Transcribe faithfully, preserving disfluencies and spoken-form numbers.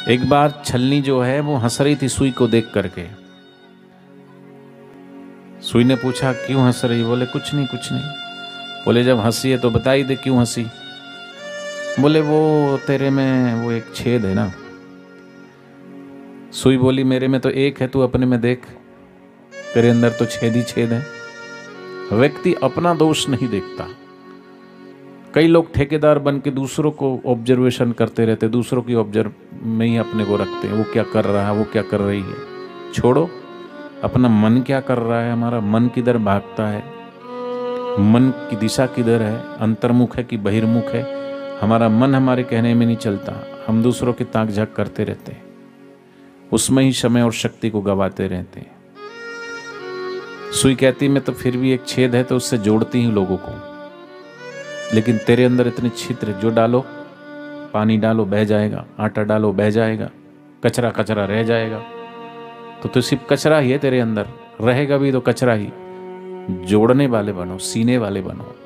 एक बार छलनी जो है वो हंस रही थी सुई को देख करके। सुई ने पूछा क्यों हंस रही? बोले कुछ नहीं कुछ नहीं। बोले जब हंसी है तो बता ही दे क्यों हंसी। बोले वो तेरे में वो एक छेद है ना। सुई बोली मेरे में तो एक है, तू अपने में देख, तेरे अंदर तो छेद ही छेद है। व्यक्ति अपना दोष नहीं देखता। कई लोग ठेकेदार बन के दूसरों को ऑब्जर्वेशन करते रहते, दूसरों की ऑब्जर्व में ही अपने को रखते हैं। वो क्या कर रहा है, वो क्या कर रही है। छोड़ो, अपना मन क्या कर रहा है, हमारा मन किधर भागता है, मन की दिशा किधर है, अंतर्मुख है कि बहिर्मुख है। हमारा मन हमारे कहने में नहीं चलता, हम दूसरों की ताक झाक करते रहते हैं, उसमें ही समय और शक्ति को गवाते रहते हैं। सुई कहती मैं तो फिर भी एक छेद है तो उससे जोड़ती हूँ लोगों को, लेकिन तेरे अंदर इतने छिद्र, जो डालो, पानी डालो बह जाएगा, आटा डालो बह जाएगा, कचरा कचरा रह जाएगा। तो तो सिर्फ कचरा ही है तेरे अंदर, रहेगा भी तो कचरा ही। जोड़ने वाले बनो, सीने वाले बनो।